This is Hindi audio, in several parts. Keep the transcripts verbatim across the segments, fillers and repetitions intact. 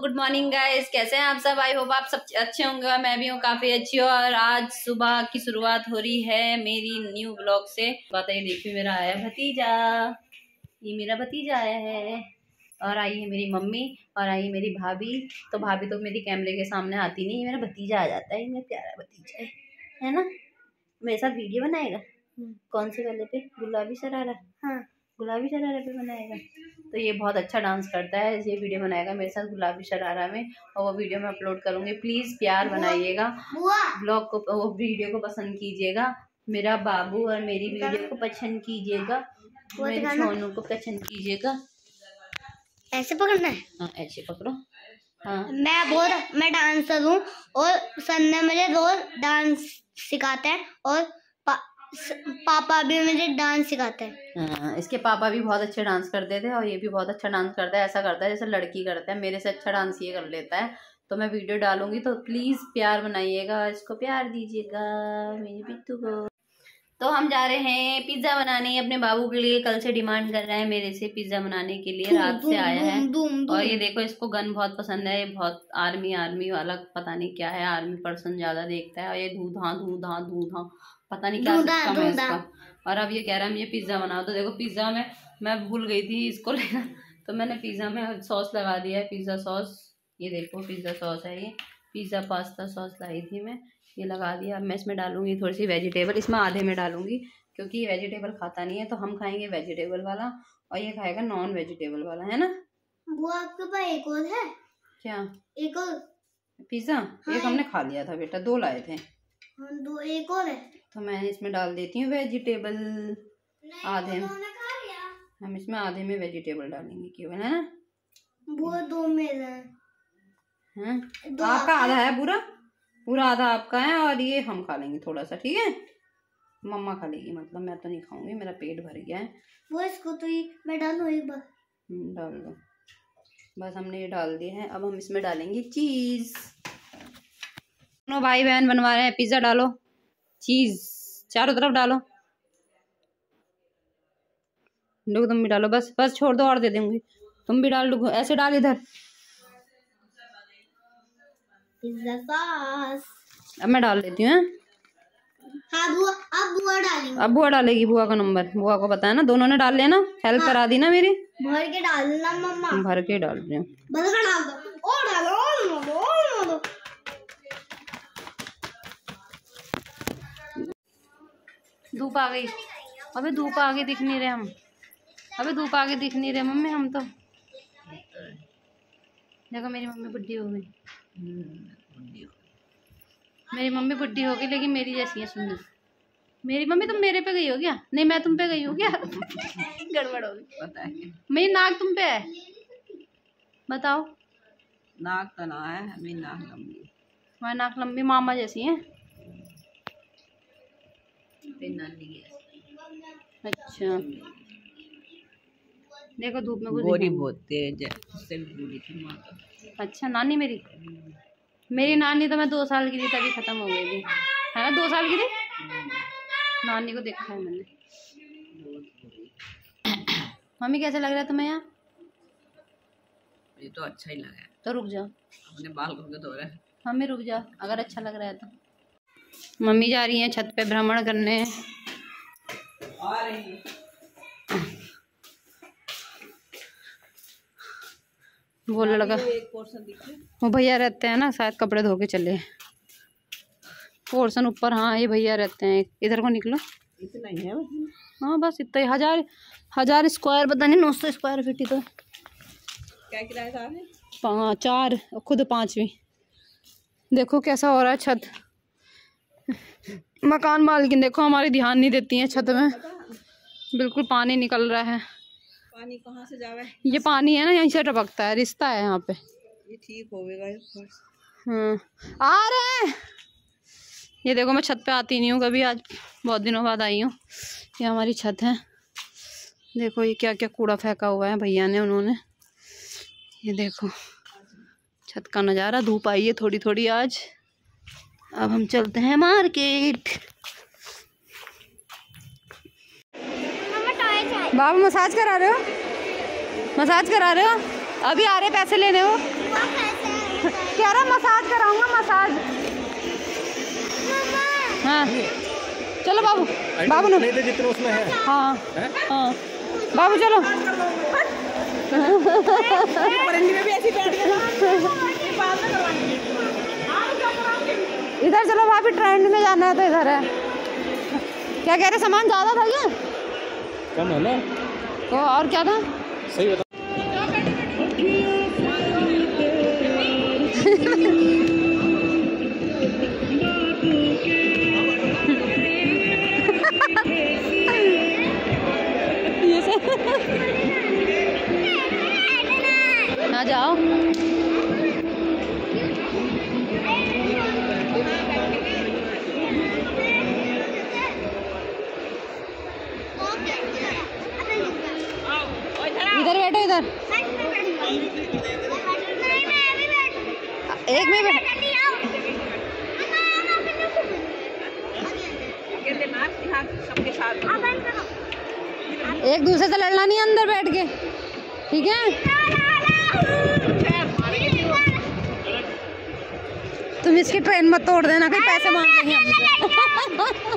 गुड मॉर्निंग गाइस, कैसे हैं आप सब। आई होप आप सब अच्छे होंगे और मैं भी हूँ काफी अच्छी हूँ। और आज सुबह की शुरुआत हो रही है मेरी न्यू ब्लॉग से। बात ये देखिए, मेरा आया भतीजा, ये मेरा भतीजा आया है। और आई है मेरी मम्मी और आई है मेरी भाभी। तो भाभी तो मेरी कैमरे के सामने आती नहीं, मेरा भतीजा आ जाता है। मेरा प्यारा भतीजा है, है ना। मेरे साथ वीडियो बनाएगा। कौन से वाले पे? गुलाबी शरारा। हाँ, गुलाबी शरारा पे बनाएगा। तो ये बहुत अच्छा डांस करता है, ये वीडियो बनाएगा मेरे साथ गुलाबी शरारा में, और वो वीडियो मैं अपलोड करूँगी। प्लीज़ प्यार बनाइएगा, ब्लॉग को, वो वीडियो को पसंद कीजिएगा। मेरा बाबू और मेरी वीडियो को पसंद कीजिएगा, मेरे सोनू को पसंद कीजिएगा। ऐसे पकड़ना है? हाँ, ऐसे पकड़ो। हाँ, मैं बहुत मैं डांसर हूँ और सर ने मुझे रोज डांस सिखाते हैं और पा, पापा भी मुझे डांस सिखाते हैं। हाँ, इसके पापा भी बहुत अच्छे डांस करते थे और ये भी बहुत अच्छा डांस करता है। ऐसा करता है जैसे लड़की करता है, मेरे से अच्छा डांस ये कर लेता है। तो मैं वीडियो डालूंगी तो प्लीज़ प्यार बनाइएगा, इसको प्यार दीजिएगा मेरी बिट्टू को। तो हम जा रहे हैं पिज्ज़ा बनाने अपने बाबू के लिए। कल से डिमांड कर रहा है मेरे से पिज्ज़ा बनाने के लिए, रात से आया है। और ये देखो, इसको गन बहुत पसंद है, ये बहुत आर्मी आर्मी वाला पता नहीं क्या है, आर्मी पर्सन ज़्यादा देखता है। और ये धूधा धूधा धूधा पता नहीं क्या सिस्टम है इसका। और अब ये कह रहा है मुझे पिज़्ज़ा बनाओ। तो देखो, पिज़्ज़ा में मैं भूल गई थी इसको लेना, तो मैंने पिज़्ज़ा में सॉस लगा दिया है, पिज़्ज़ा सॉस। ये देखो पिज़्ज़ा सॉस है, ये पिज़्ज़ा पास्ता सॉस लाई थी मैं, ये लगा दिया। अब मैं इसमें डालूंगी थोड़ी सी वेजिटेबल, इसमें आधे में डालूंगी क्योंकि ये वेजिटेबल खाता नहीं है। तो हम खाएंगे वेजिटेबल वाला और ये खाएगा नॉन वेजिटेबल वाला, है ना। वो आपके पास एक और है क्या? एक और पिज़्ज़ा? हाँ, एक हमने खा लिया था बेटा, दो लाए थे। हाँ, दो एक और है। तो मैं इसमें डाल देती हूँ वेजिटेबल आधे में। हम इसमें आधे में वेजिटेबल डालेंगे केवल, है ना। वो दो मेरा है। हाँ? आपका आधा है, पूरा पूरा आधा आपका है और ये हम खा लेंगे थोड़ा सा, ठीक है। मम्मा खा लेगी, मतलब मैं तो नहीं खाऊंगी, मेरा पेट भर गया है। वो इसको तो ही मैं डालूं एक बार। डाल दो, बस हमने ये डाल दिया है। अब हम इसमें डालेंगे चीज। दोनों भाई बहन बनवा रहे हैं पिज्जा। डालो चीज चारों तरफ डालो। लोग तुम भी डालो, बस बस छोड़ दो और दे दूंगी। तुम भी डाल दो, ऐसे डाल इधर। पिज्जा सॉस अब मैं डाल देती हूँ। हाँ बुआ, अब बुआ डालेंगे। अब बुआ डालेगी, बुआ का नंबर, बुआ को पता है ना। दोनों ने डाल लिया ना, हेल्प हाँ। करा दी ना मेरी। भर के डालना मम्मा, भर के डाल रही हूँ। भर के डाल दो और डालो और डालो और डालो। धूप आ गई, अबे धूप आगे दिख नहीं रहे हम, अबे धूप आगे दिख नहीं रहे मम्मी हम तो। देखो मेरी मम्मी बुढ़ी हो गई, मेरी मम्मी बुढ़ी हो गई लेकिन मेरी जैसी है सुंदर। मेरी मम्मी तुम मेरे पे गई हो क्या? नहीं, मैं तुम पे गई हूँ क्या? गड़बड़ हो गई, पता है। मेरी नाक तुम पे है, बताओ। नाक तो ना है, मेरी नाक लंबी, हमारी नाक लंबी मामा जैसी है। अच्छा, देखो धूप में गोरी बहुत तेज है, उससे भी बुरी थी माँ तो। अच्छा, नानी मेरी मेरी नानी तो मैं दो साल की थी तभी खत्म हो गई थी, है ना। दो साल की थी नानी को देखा है मैंने। मम्मी कैसा लग रहा है तुम्हें यहाँ? ये तो अच्छा ही लगा है। तो रुक जाओ, अपने बाल को धो रहा है। मम्मी रुक जाओ, अगर अच्छा लग रहा है तो। मम्मी जा रही है छत पे भ्रमण करने। आ रही है। वो लड़का, वो भैया रहते हैं ना, शायद कपड़े धो के चले। पोर्शन ऊपर, हाँ ये भैया रहते हैं। इधर को निकलो, इतना ही है। हाँ बस इतना ही। हजार हजार स्क्वायर, पता नहीं नौ सौ स्क्वायर फीट ही तो। क्या किराया था? पाँच चार, खुद पाँचवीं। देखो कैसा हो रहा है छत। मकान मालकिन देखो हमारी ध्यान नहीं देती है छत में, बिल्कुल पानी निकल रहा है। पानी कहाँ से जावे? ये पानी है ना, यहीं से टपकता है, रिश्ता है यहाँ पे। ये ठीक होगा। हाँ आ रहे हैं। ये देखो मैं छत पे आती नहीं हूँ कभी, आज बहुत दिनों बाद आई हूँ। ये हमारी छत है, देखो ये क्या क्या कूड़ा फेंका हुआ है भैया ने, उन्होंने। ये देखो छत का नज़ारा। धूप आई है थोड़ी थोड़ी आज। अब हम चलते हैं मार्केट। बाबू मसाज करा रहे हो? मसाज करा रहे हो? अभी आ रहे पैसे लेने हो? कह रहा मसाज कराऊंगा, मसाज। हाँ चलो बाबू, बाबू नहीं तो जितने उसमें है। हाँ है? हाँ बाबू चलो। इधर चलो, भाभी ट्रेंड में जाना है तो इधर है। क्या कह रहे, सामान ज्यादा था क्या? कम है ना? तो और क्या था? सही बता। ना जाओ। इधर बैठो, इधर एक में बैठ। एक दूसरे से लड़ना नहीं, अंदर बैठ के, ठीक है? तुम इसकी ट्रेन मत तोड़ देना, कहीं पैसे मांग लेंगे हमसे।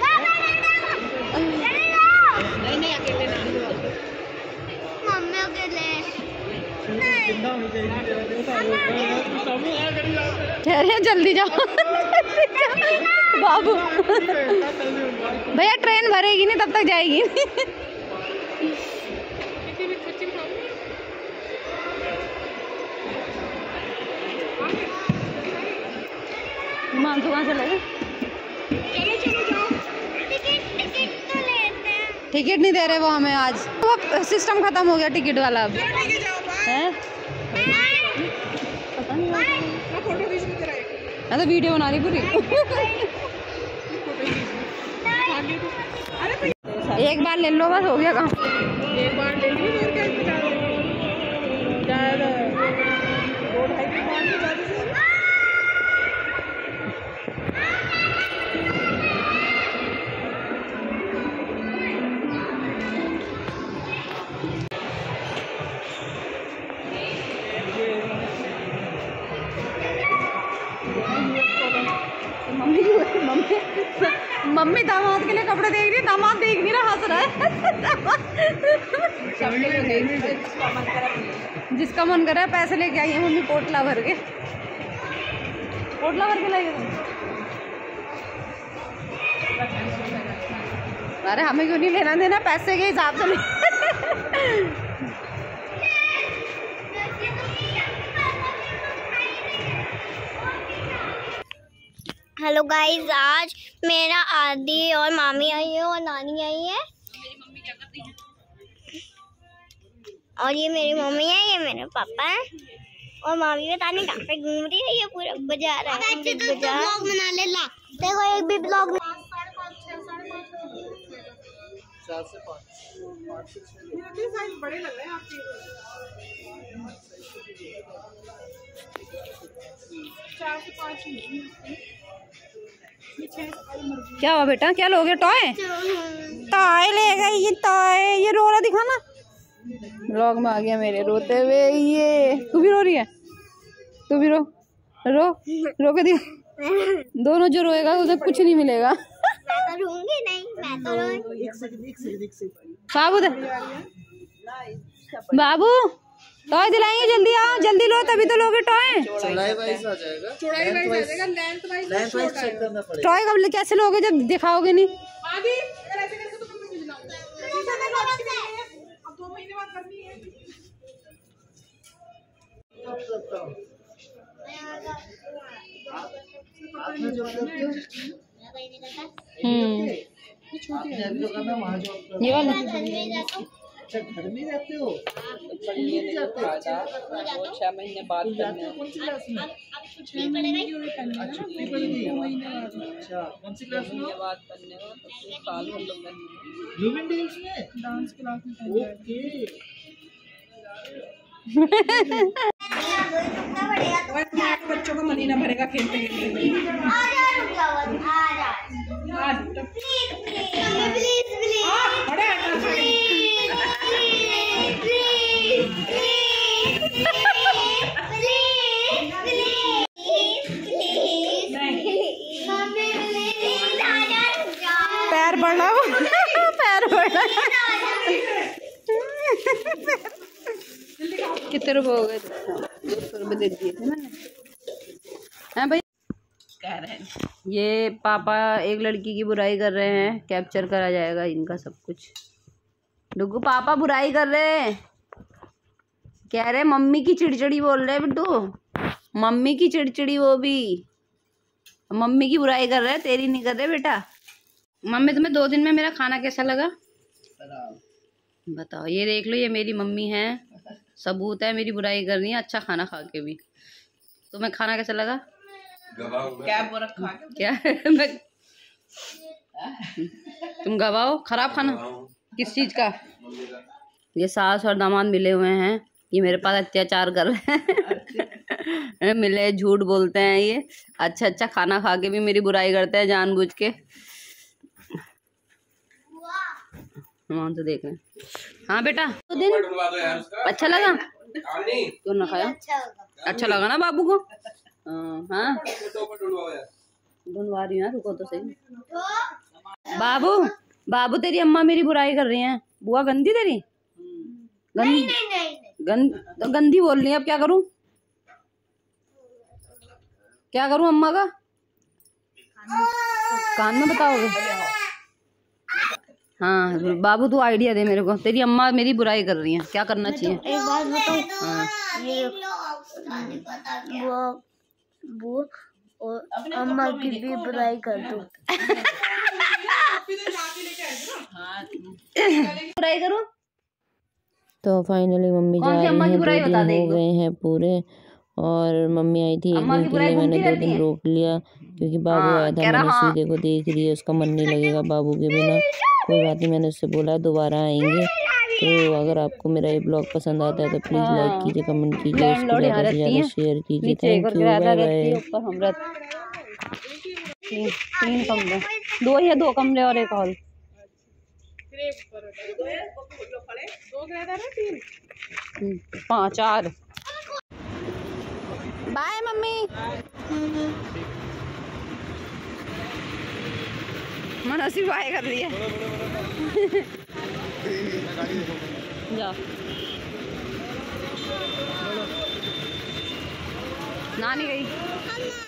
कह रहे हैं जल्दी जाओ। बाबू भैया ट्रेन भरेगी नहीं तब तक जाएगी। मानसू कहाँ से लगे? टिकट नहीं दे रहे वो हमें आज, वो सिस्टम खत्म हो गया टिकट वाला। अब है मैं तो वीडियो बना रही पूरी। एक बार ले लो बस, हो गया काम। एक बार ले ली और क्या मम्मी दामाद के लिए कपड़े देख रही है, दामाद देख नहीं रहा, हंस रहा है। जिसका मन कर रहा है पैसे लेके आई है मम्मी, पोटला भर के, पोटला भर के लाइए। अरे हमें क्यों नहीं लेना देना, पैसे के हिसाब से। हेलो गाइस, आज मेरा आदि और मामी आई है और नानी आई है। और ये मेरी मम्मी है, ये मेरे पापा है और मामी पता नहीं कहाँ पे घूम रही है, ये पूरा बाजार है। तो ब्लॉग बना ले ला, देखो एक भी ब्लॉग बड़े लग रहे हैं आपके। चार से पाँच क्या हुआ बेटा, क्या लोगे? टॉय टॉय ले गई ये टॉय। ये रो रहा, दिखाना। ब्लॉग में आ गया मेरे रोते हुए। ये तू भी रो रही है? तू भी रो रो रो के दिखा। दोनों जो रोएगा उसे कुछ नहीं मिलेगा। मैं तो रोऊंगी नहीं, मैं तो रोऊंगी। बाबू दे, बाबू टॉय दिलाएंगे, जल्दी आओ, जल्दी लो, तभी तो लोगे टॉय। चौड़ाई वाइज आ जाएगा, चौड़ाई वाइज आ जाएगा, length wise length wise check करना पड़ेगा। टॉय कब कैसे लोगे जब दिखाओगे नहीं? आदि अगर ऐसे करके तो तुम मिल जाओगे। अब दो महीने बाद करनी है। हम्म ये वाला अच्छा घर में रहते हो? छह महीने बाद करना कौन सी क्लास में? छह महीने छुट्टी पड़ गई। अच्छा कौन सी क्लास में? बाद करने का तो साल भर लग ह्यूमन में डांस क्लास में। ओके बच्चों का मन ही ना भरेगा खेलते खेलते। पड़ा पैर पड़ा। कितने रुपए हो गए? दो सौ रुपये दे दिए थे मैंने। हैं भाई कह रहे हैं ये पापा एक लड़की की बुराई कर रहे हैं, कैप्चर करा जाएगा इनका सब कुछ। डुगू पापा बुराई कर रहे हैं, कह रहे मम्मी की चिड़चिड़ी बोल रहे हैं बिट्टू, मम्मी की चिड़चिड़ी, वो भी मम्मी की बुराई कर रहे हैं, तेरी नहीं कर रहे बेटा। मम्मी तुम्हें दो दिन में मेरा खाना कैसा लगा बताओ। ये देख लो, ये मेरी मम्मी है, सबूत है मेरी बुराई कर रही है अच्छा खाना खा के भी। तुम्हें खाना कैसा लगा? क्या रखा क्या मैं तुम गवाओ खराब खाना किस चीज का? ये सास और दामाद मिले हुए हैं, ये मेरे पास अत्याचार कर रहे हैं। मिले झूठ बोलते हैं ये, अच्छा अच्छा खाना खा के भी मेरी बुराई करते हैं जानबूझ के। मान तो देख रहे हैं। हाँ बेटा तो दिन अच्छा लगा तो ना खाया? अच्छा लगा ना बाबू को? हाँ ढूंढवा रही हूँ, रुको तो सही। बाबू बाबू तेरी अम्मा मेरी बुराई कर रही हैं। बुआ गंदी तेरी गंदी गंद तो गंदी बोल रही है, अब क्या करूं क्या करूं? अम्मा का कान में बताओगे? हाँ बाबू तू आइडिया दे मेरे को, तेरी अम्मा मेरी बुराई कर रही है, क्या करना चाहिए? एक बात बताऊं, हाँ ये वो वो और अम्मा की भी बुराई कर दूं। बुराई करूं? तो फाइनली मम्मी जा रही हैं, दो दिन हो गए हैं पूरे, और मम्मी आई थी एक दिन के लिए, मैंने दो दिन रोक लिया क्योंकि बाबू आया था। मैंने सीधे को देख रही है, उसका मन नहीं लगेगा बाबू के बिना। कोई बात नहीं, मैंने उससे बोला दोबारा आएंगे। तो अगर आपको मेरा ये ब्लॉग पसंद आता है तो प्लीज़ लाइक कीजिए, कमेंट कीजिए, इसको ज़्यादा से ज़्यादा शेयर कीजिए। Thank you, bye bye. तीन तीन कमरे, दो या दो कमरे और एक हॉल। पाँच चार। Bye mummy. मनसी बाय कर रही है। जा नानी गई।